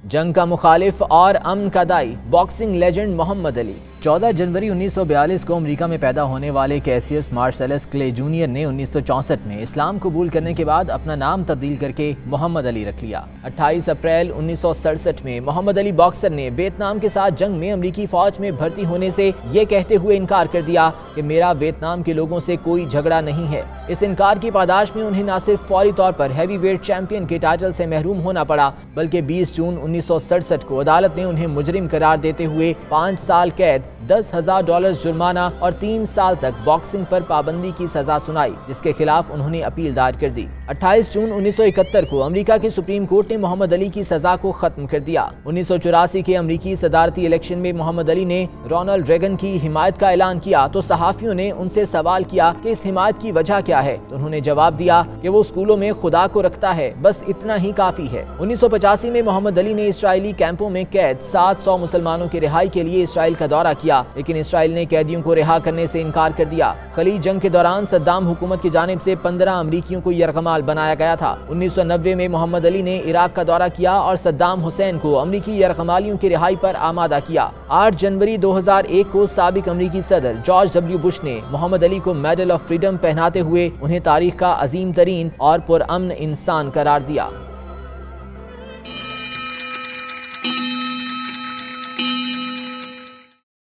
جنگ کا مخالف اور امن کا دائی باکسنگ لیجنڈ محمد علی 14 جنوری 1942 کو امریکہ میں پیدا ہونے والے کیسیس مارشلس کلے جونیئر نے 1964 میں اسلام قبول کرنے کے بعد اپنا نام تبدیل کر کے محمد علی رکھ لیا۔ 28 اپریل 1967 میں محمد علی باکسر نے ویتنام کے ساتھ جنگ میں امریکی فوج میں بھرتی ہونے سے یہ کہتے ہوئے انکار کر دیا کہ میرا ویتنام کے لوگوں سے کوئی جھگڑا نہیں ہے۔ اس انکار کی پاداش میں انہیں نہ صرف فوری طور پر ہیوی ویٹ چیمپئن کے ٹائٹل سے محروم ہونا پڑا بلکہ 20 جون 1967 کو عدالت نے انہیں مجرم قرار دیتے ہوئے 5 سال قید، $10,000 جرمانہ اور 3 سال تک باکسنگ پر پابندی کی سزا سنائی، جس کے خلاف انہوں نے اپیل دائر کر دی۔ 28 جون 1971 کو امریکہ کے سپریم کورٹ نے محمد علی کی سزا کو ختم کر دیا۔ 1984 کے امریکی صدارتی الیکشن میں محمد علی نے رونالڈ ریگن کی حمایت کا اعلان کیا تو صحافیوں نے ان سے سوال کیا کہ اس حمایت کی وجہ کیا ہے، تو انہوں نے جواب دیا کہ وہ اسکولوں میں خدا کو رکھتا ہے، بس اتنا ہی کافی ہے۔ 1985 میں محمد علی نے اسرائیلی کیمپوں میں قید 700 مسلمانوں کی رہائی کے لیے اسرائیل کا دورہ کیا، لیکن اسرائیل نے قیدیوں کو رہا کرنے سے انکار کر دیا۔ خلیج جنگ کے دوران صدام حکومت کی جانب سے 15 امریکیوں کو یرغمال بنایا گیا تھا۔ 1990 میں محمد علی نے عراق کا دورہ کیا اور صدام حسین کو امریکی یرغمالیوں کی رہائی پر آمادہ کیا۔ 8 جنوری 2001 کو سابق امریکی صدر جارج ڈبلیو بش نے محمد علی کو میڈل آف فریڈم پہناتے ہوئے انہیں تاریخ کا عظیم ترین اور پرامن انسان قرار دیا۔